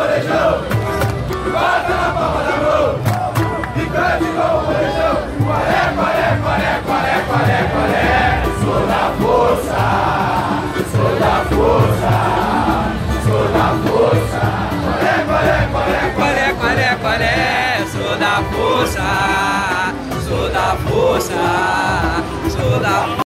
molejão, bota na palma da mão e cante com o molejão. Qualé, qualé, qualé, qualé, qualé, qualé. Sou da força, sou da força, sou da força. Qualé, qualé, qualé, qualé, qualé, qualé. Sou da força, sou da força.